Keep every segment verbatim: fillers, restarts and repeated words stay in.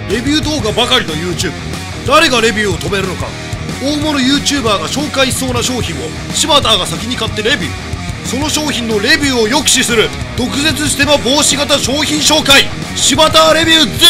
レビュー動画ばかりの YouTube。 誰がレビューを止めるのか。大物 YouTuber が紹介しそうな商品を柴田が先に買ってレビュー。その商品のレビューを抑止する毒舌ステマ防止型商品紹介、柴田レビュー Z。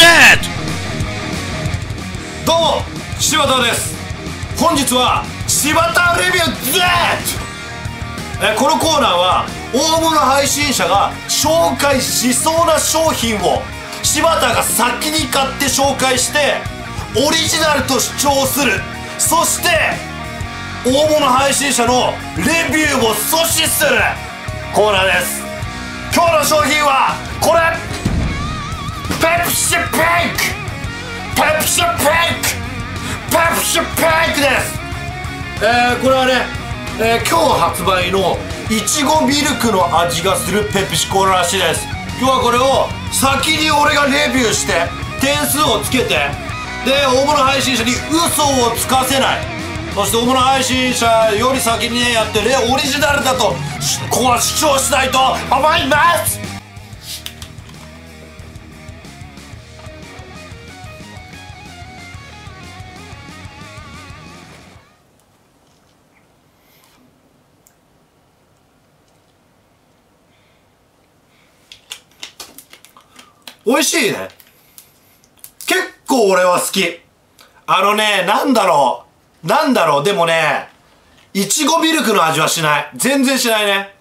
どうも柴田です。本日は柴田レビュー Z。 えこのコーナーは大物配信者が紹介しそうな商品を柴田が先に買って紹介してオリジナルと主張する、そして大物配信者のレビューを阻止するコーナーです。今日の商品はこれ、ペプシピンク、ペプシピンク、ペプシピンクです。えー、これはね、えー、今日発売のいちごミルクの味がするペプシコーラらしいです。今日はこれを先に俺がレビューして点数をつけて、で大物配信者に嘘をつかせない、そして大物配信者より先にねやってねオリジナルだとここは主張したいと思います。美味しいね。結構俺は好き。あのね、なんだろう。なんだろう。でもね、いちごミルクの味はしない。全然しないね。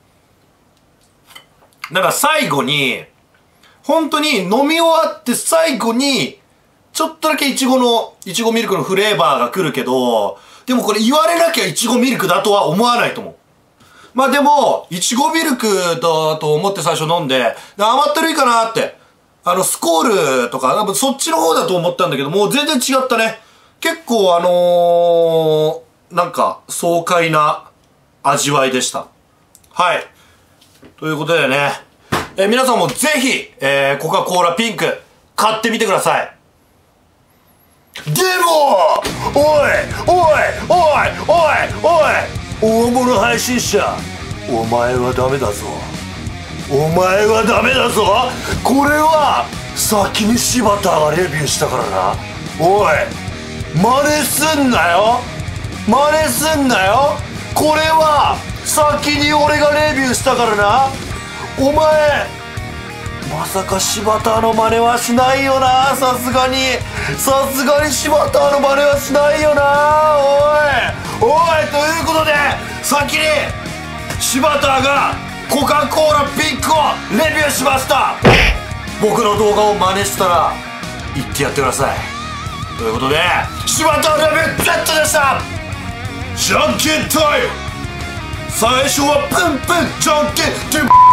なんか最後に、本当に飲み終わって最後に、ちょっとだけいちごの、いちごミルクのフレーバーが来るけど、でもこれ言われなきゃいちごミルクだとは思わないと思う。まあでも、いちごミルクだと思って最初飲んで、甘ったるいかなって。あの、スコールとか、そっちの方だと思ったんだけど、もう全然違ったね。結構あのー、なんか、爽快な味わいでした。はい。ということでね、えー、皆さんもぜひ、えー、コカ・コーラピンク、買ってみてください。でも、おい、おい、おい、おい、おい、大物配信者、お前はダメだぞ。お前はダメだぞ。これは先に柴田がレビューしたからな。おい、真似すんなよ、真似すんなよ。これは先に俺がレビューしたからな。お前まさか柴田の真似はしないよな。さすがにさすがに柴田の真似はしないよな。おいおい、ということで先に柴田がコカ・コーラピンクをレビューしました。僕の動画を真似したら言ってやってください。ということで柴田レビュー Z でした。じゃんけんタイム。最初はプンプンじゃんけんで